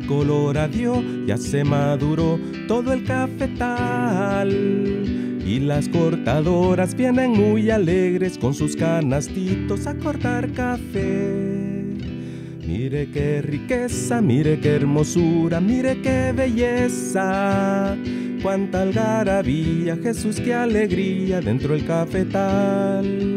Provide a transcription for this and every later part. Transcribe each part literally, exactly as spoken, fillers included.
color adiós, ya se maduró todo el cafetal. Y las cortadoras vienen muy alegres con sus canastitos a cortar café. Mire qué riqueza, mire qué hermosura, mire qué belleza. Cuánta algarabía, Jesús, qué alegría dentro del cafetal.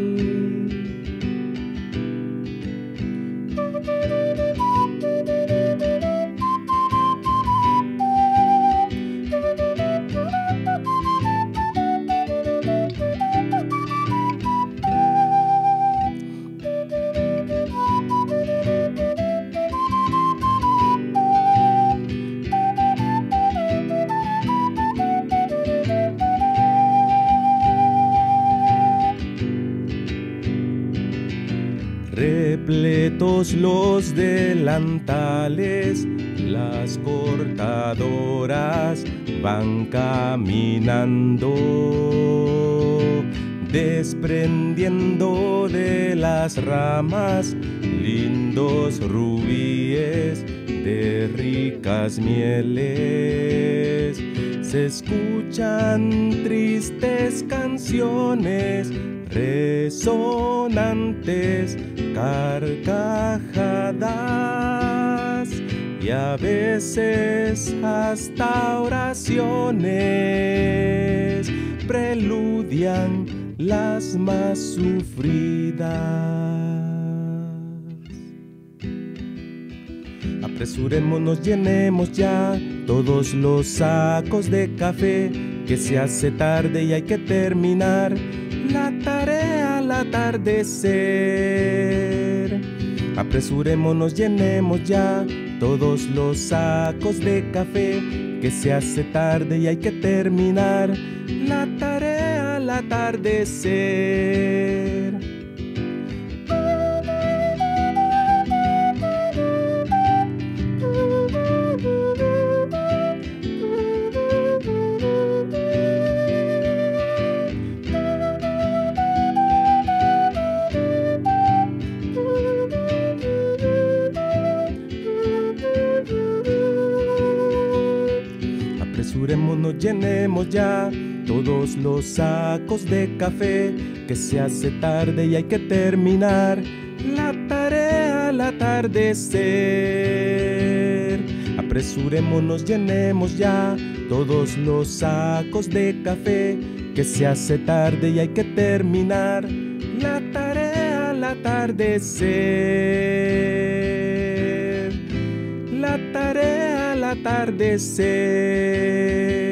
Repletos los delantales, las cortadoras van caminando, desprendiendo de las ramas lindos rubíes de ricas mieles. Se escuchan tristes canciones resonantes, carcajadas y a veces hasta oraciones preludian las más sufridas. Apresurémonos, llenemos ya todos los sacos de café, que se hace tarde y hay que terminar la tarea al atardecer. Apresurémonos, llenemos ya todos los sacos de café, que se hace tarde y hay que terminar la tarea al atardecer. Apresurémonos, llenemos ya todos los sacos de café, que se hace tarde y hay que terminar la tarea al atardecer. Apresurémonos, llenemos ya todos los sacos de café, que se hace tarde y hay que terminar la tarea al atardecer. La tarea al atardecer.